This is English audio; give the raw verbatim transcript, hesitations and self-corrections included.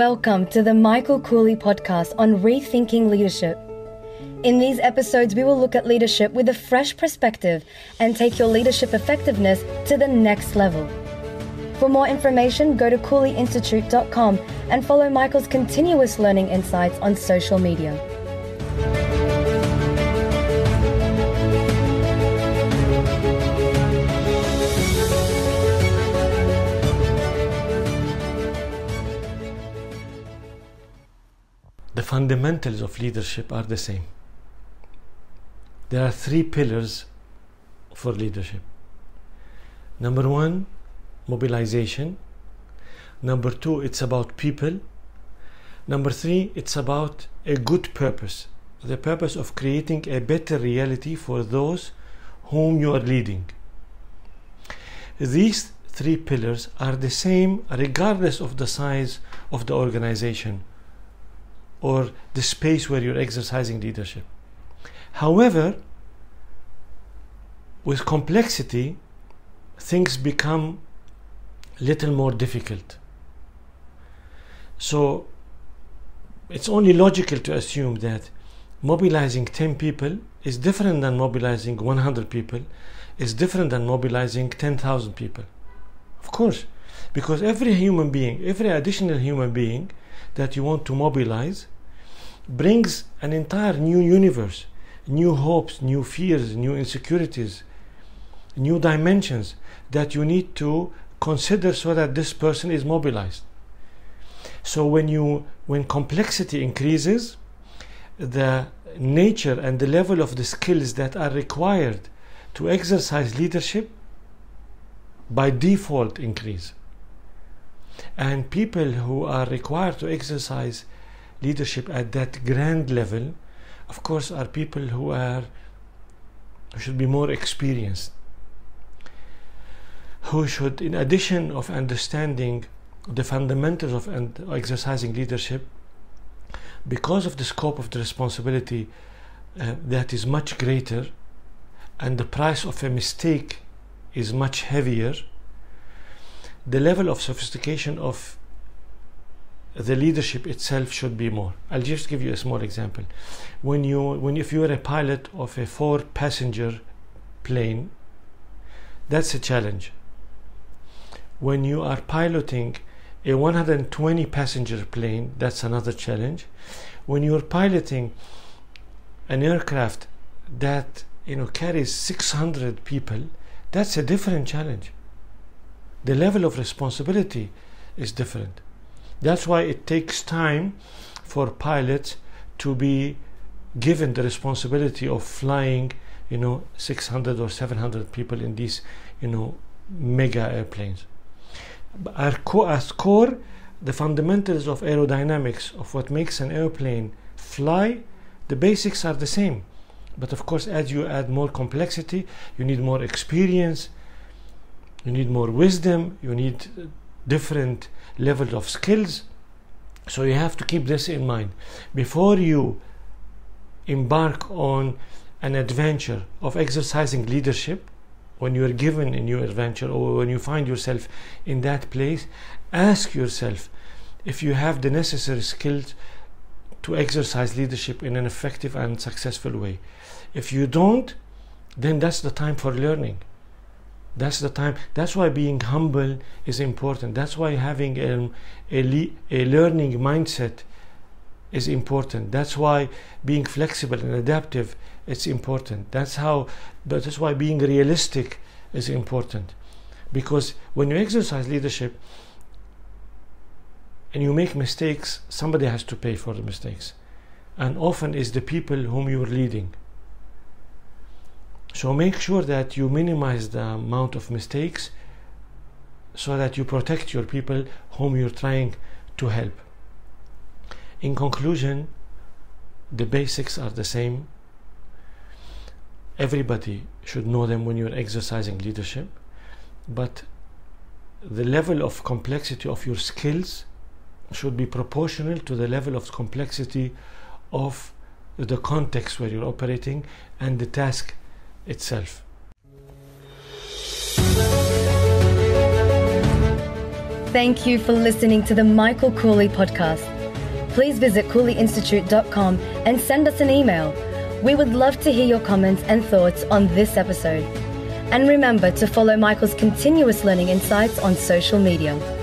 Welcome to the Michael Cooley podcast on rethinking leadership. In these episodes, we will look at leadership with a fresh perspective and take your leadership effectiveness to the next level. For more information, go to cooley institute dot com and follow Michael's continuous learning insights on social media. The fundamentals of leadership are the same. There are three pillars for leadership. Number one, mobilization. Number two, it's about people. Number three, it's about a good purpose. The purpose of creating a better reality for those whom you are leading. These three pillars are the same regardless of the size of the organization or the space where you're exercising leadership. However, with complexity, things become a little more difficult. So it's only logical to assume that mobilizing ten people is different than mobilizing one hundred people, is different than mobilizing ten thousand people. Of course, because every human being, every additional human being that you want to mobilize brings an entire new universe, new hopes, new fears, new insecurities, new dimensions that you need to consider so that this person is mobilized. So when you when complexity increases, the nature and the level of the skills that are required to exercise leadership by default increase. And people who are required to exercise leadership at that grand level, of course, are people who are who should be more experienced, who should, in addition of understanding the fundamentals of and exercising leadership, because of the scope of the responsibility uh, that is much greater and the price of a mistake is much heavier, the level of sophistication of the leadership itself should be more. I'll just give you a small example. When you, when if you are a pilot of a four-passenger plane, that's a challenge. When you are piloting a one hundred twenty passenger plane, that's another challenge. When you are piloting an aircraft that you know carries six hundred people, that's a different challenge. The level of responsibility is different. That's why it takes time for pilots to be given the responsibility of flying, you know, six hundred or seven hundred people in these, you know, mega airplanes. Our co- as core, the fundamentals of aerodynamics, of what makes an airplane fly, the basics are the same. But of course, as you add more complexity, you need more experience, you need more wisdom, you need different level of skills. So you have to keep this in mind before you embark on an adventure of exercising leadership. When you are given a new adventure or when you find yourself in that place, ask yourself if you have the necessary skills to exercise leadership in an effective and successful way. If you don't, then that's the time for learning. That's the time. That's why being humble is important. That's why having a, a, le- a learning mindset is important. That's why being flexible and adaptive is important. That's how. But that's why being realistic is important. Because when you exercise leadership and you make mistakes, somebody has to pay for the mistakes, and often is the people whom you are leading. So make sure that you minimize the amount of mistakes so that you protect your people whom you're trying to help. In conclusion, the basics are the same. Everybody should know them when you're exercising leadership, but the level of complexity of your skills should be proportional to the level of complexity of the context where you're operating and the task itself. Thank you for listening to the Michael Cooley podcast. Please visit cooley institute dot com and send us an email. We would love to hear your comments and thoughts on this episode. And remember to follow Michael's continuous learning insights on social media.